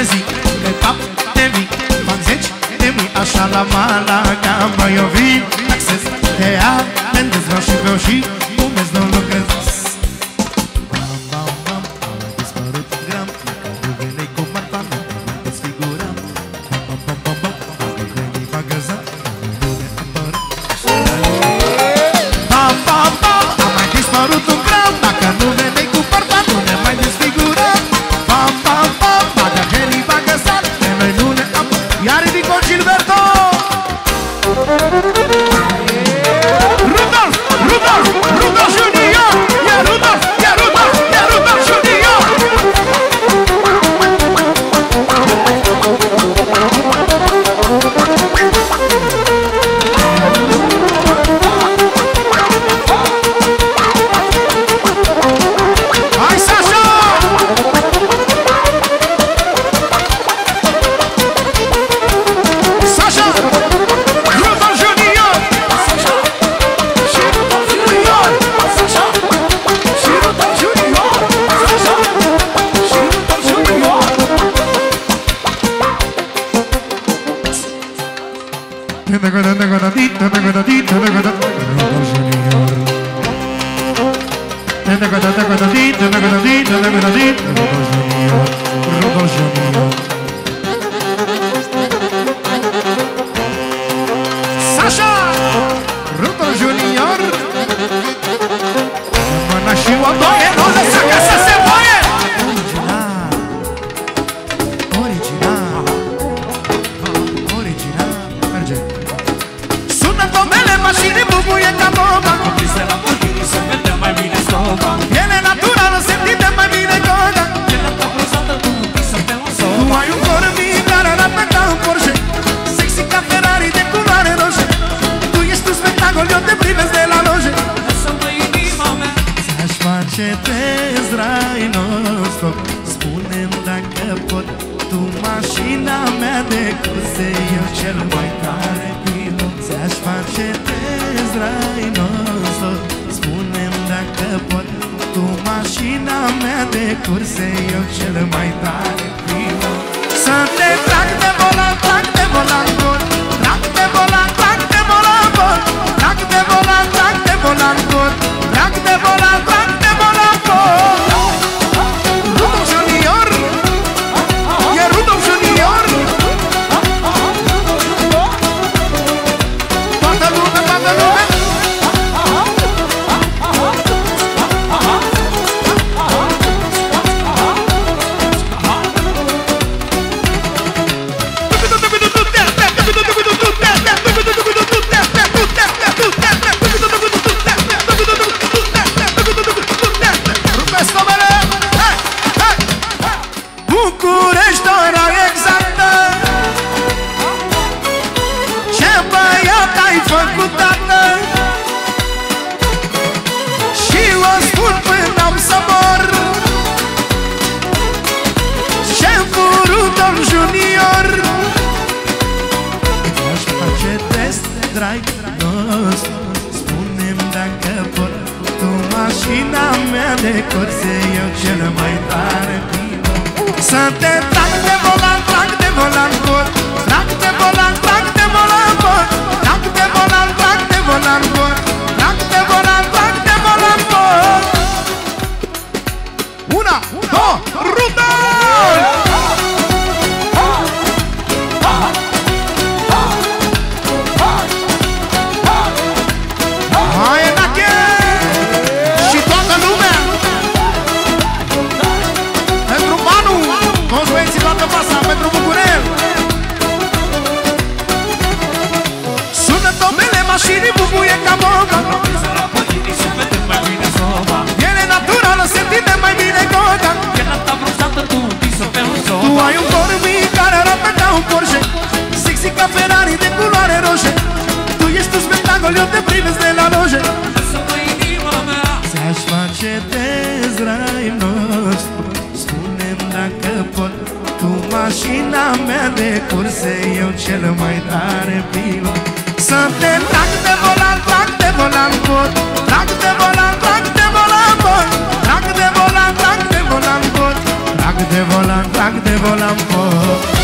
crezi că fac de mii, fac 10 de mii, așa la Malaga mă iovi. Acces de a, mendes vreau și vreau și umez, nu lucrez. Bam, bam, bam, am dispărut un gram, nu venei cu marfana, nu desfiguram. Bam, bam, bam, bam, bam, am venit magazan, nu ne apără. Bam, bam, bam, am mai dispărut un gram, dacă nu venei cu marfana, nu ne mai desfiguram. Bam, bam, bam, bagă Heli, bagă Sal, de noi nu ne apără. Iar ridică Gilberto! Rudolf, Rudolf, Rudolf Junior! E Rudolf, e Rudolf, e Rudolf Junior! Hai, Sasha! Sasha! Rudolf Junior! Și Rudolf Junior! Sasha! Și Rudolf Junior! Sasha! Și Rudolf Junior! Rudolf Junior! Sasha! Rudolf Junior! Mâna și o doie, nu lăsa ca să se voie! Original! Original! Merge! Sună domnele, mașini, bubuie ca bomba. Oprise la Lamborghini, se vede mai bine scoba. Piele naturală, se întinde mai bine coda. Pielea ta bruzată, tu pisă pe un soba. Tu ai un corp mic care arată ca un Porsche, sexy ca Ferrari de culoare roșie. Tu ești un spectacol, eu te privesc de la loje. Lasă-mă inima mea. Ți-aș face test rai non-stop, spune-mi dacă pot. Tu mașina mea de curse, eu cel mai tare pilot. Ți-aș face test rai non-stop, spune-mi dacă pot. Tu mașina mea de curse, eu cel mai tare pilot. Să te trag de volan, trag de volan bun, trag de volan, trag de volan bun, trag de volan, trag de volan bun, trag de volan, trag de volan bun. Rudolf Junior! E Rudolf Junior! Toată lumea, toată lumea! București, ora exactă. Ce băiat ai făcut, tată? Și o spun până am să mor. Șeful Rudolf Junior. Aș face test drive nostru, spune-mi dacă pot. Tu mașina mea de curse, eu cel mai tare pilot. Să te trag de volan, trag de volan bun, trag de volan, trag de volan bun, trag de volan, trag de volan bun, trag de volan, trag de volan bun. Una, două, Rudolf! Hai, Enache! Și toată lumea! Pentru Manu! Toți băieții, toată masa, pentru Bucurel! Sună domnele, mașini, bubuie ca bomba. Oprise la Lamborghini, se vede mai bine scoba. Piele naturală, se întinde mai bine coda. Pielea ta bruzată, tu pisă pe un soba. Tu ai un corp mic care arată ca un Porsche, sexy ca Ferrari de culoare roșie. Tu ești un spectacol, eu te privesc de la loje. Lasă-mă inima mea. Ți-aș face test rai nostru, spune-mi dacă pot. Tu mașina mea de curse, eu cel mai tare pilot. Să te trag de volan, trag de volan bun, trag de volan, trag de volan bun, trag de volan, trag de volan bun, trag drag de volan, oh.